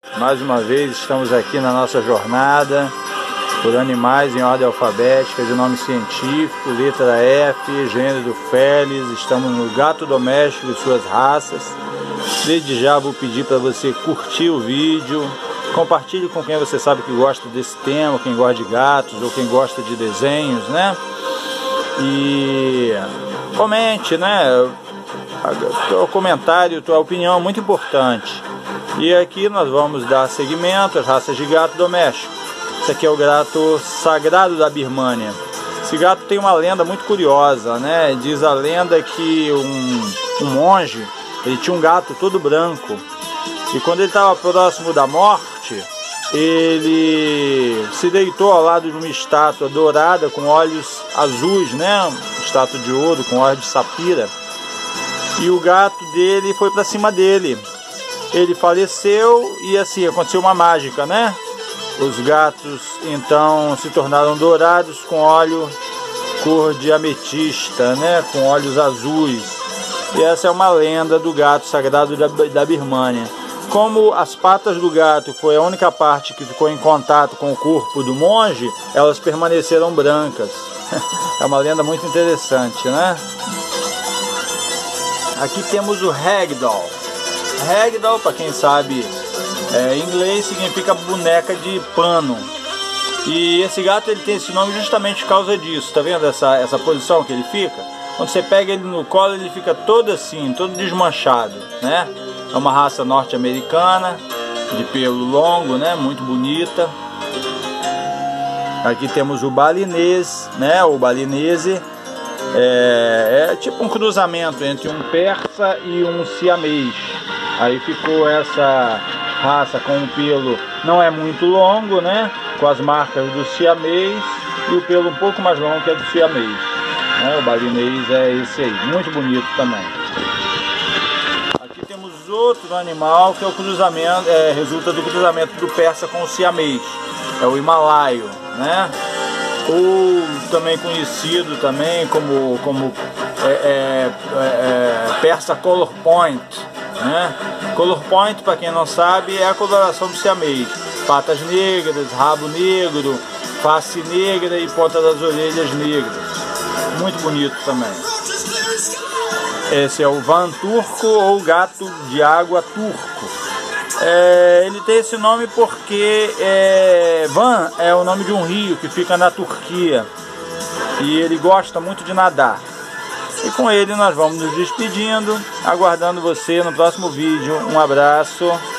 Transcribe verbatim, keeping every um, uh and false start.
Mais uma vez estamos aqui na nossa jornada por animais em ordem alfabética, de nome científico, letra F, gênero Felis. Estamos no gato doméstico e suas raças. Desde já vou pedir para você curtir o vídeo, compartilhe com quem você sabe que gosta desse tema, quem gosta de gatos ou quem gosta de desenhos, né? E comente, né? O comentário, a tua opinião é muito importante. E aqui nós vamos dar seguimento às raças de gato doméstico. Esse aqui é o gato sagrado da Birmânia. Esse gato tem uma lenda muito curiosa, né? Diz a lenda que um, um monge, ele tinha um gato todo branco. E quando ele estava próximo da morte, ele se deitou ao lado de uma estátua dourada com olhos azuis, né? Estátua de ouro com olhos de safira. E o gato dele foi para cima dele. Ele faleceu e assim aconteceu uma mágica, né? Os gatos então se tornaram dourados com óleo cor de ametista, né? Com olhos azuis. E essa é uma lenda do gato sagrado da, da Birmânia. Como as patas do gato foi a única parte que ficou em contato com o corpo do monge, elas permaneceram brancas. É uma lenda muito interessante, né? Aqui temos o Ragdoll. Ragdoll, para quem sabe é, inglês, significa boneca de pano. E esse gato ele tem esse nome justamente por causa disso. Tá vendo essa, essa posição que ele fica? Quando você pega ele no colo, ele fica todo assim, todo desmanchado, né? É uma raça norte-americana, de pelo longo, né? Muito bonita. Aqui temos o balinês, né? O balinese. É, é tipo um cruzamento entre um persa e um siamês. Aí ficou essa raça com o pelo não é muito longo, né? Com as marcas do siamês e o pelo um pouco mais longo que é do siamês, né? O balinês é esse aí, muito bonito também. Aqui temos outro animal que é o cruzamento, é, resulta do cruzamento do persa com o siamês, é o himalaio, né? Ou também conhecido também como, como é, é, é, persa color point, né? Color point, para quem não sabe, é a coloração do siamês. Patas negras, rabo negro, face negra e ponta das orelhas negras. Muito bonito também. Esse é o van turco ou gato de água turco. É, ele tem esse nome porque é, Van é o nome de um rio que fica na Turquia e ele gosta muito de nadar. E com ele nós vamos nos despedindo, aguardando você no próximo vídeo. Um abraço.